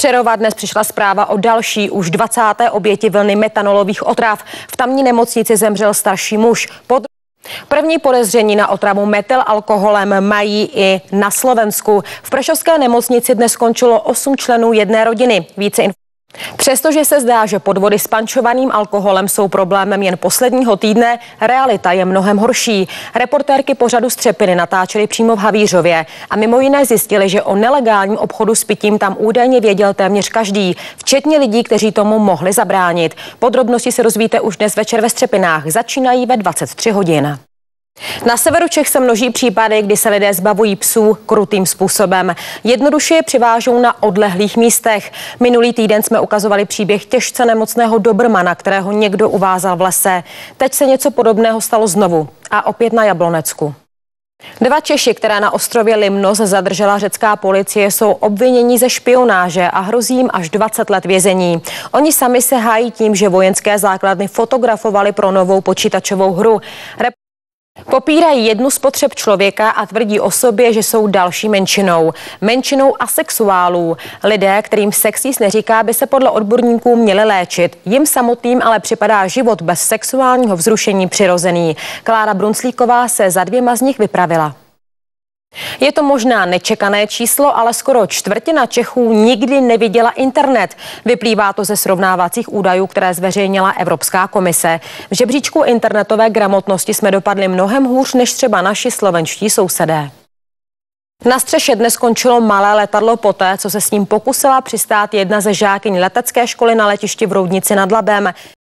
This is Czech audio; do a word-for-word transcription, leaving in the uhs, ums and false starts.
Přerova dnes přišla zpráva o další, už dvacáté oběti vlny metanolových otrav. V tamní nemocnici zemřel starší muž. Pod... První podezření na otravu metylalkoholem mají i na Slovensku. V prešovské nemocnici dnes skončilo osm členů jedné rodiny. Více informací. Přestože se zdá, že podvody s pančovaným alkoholem jsou problémem jen posledního týdne, realita je mnohem horší. Reportérky pořadu Střepiny natáčely přímo v Havířově a mimo jiné zjistili, že o nelegálním obchodu s pitím tam údajně věděl téměř každý, včetně lidí, kteří tomu mohli zabránit. Podrobnosti se dozvíte už dnes večer ve Střepinách. Začínají ve dvacet tři hodin. Na severu Čech se množí případy, kdy se lidé zbavují psů krutým způsobem. Jednoduše je přivážou na odlehlých místech. Minulý týden jsme ukazovali příběh těžce nemocného dobrmana, kterého někdo uvázal v lese. Teď se něco podobného stalo znovu a opět na Jablonecku. Dva Češi, které na ostrově Limnos zadržela řecká policie, jsou obviněni ze špionáže a hrozí jim až dvacet let vězení. Oni sami se hájí tím, že vojenské základny fotografovali pro novou počítačovou hru. Popírají jednu z potřeb člověka a tvrdí o sobě, že jsou další menšinou. Menšinou asexuálů. Lidé, kterým sex jíst neříká, by se podle odborníků měli léčit. Jim samotným ale připadá život bez sexuálního vzrušení přirozený. Klára Brunclíková se za dvěma z nich vypravila. Je to možná nečekané číslo, ale skoro čtvrtina Čechů nikdy neviděla internet. Vyplývá to ze srovnávacích údajů, které zveřejnila Evropská komise. V žebříčku internetové gramotnosti jsme dopadli mnohem hůř než třeba naši slovenští sousedé. Na střeše dnes skončilo malé letadlo poté, co se s ním pokusila přistát jedna ze žákyň letecké školy na letišti v Roudnici nad Labem.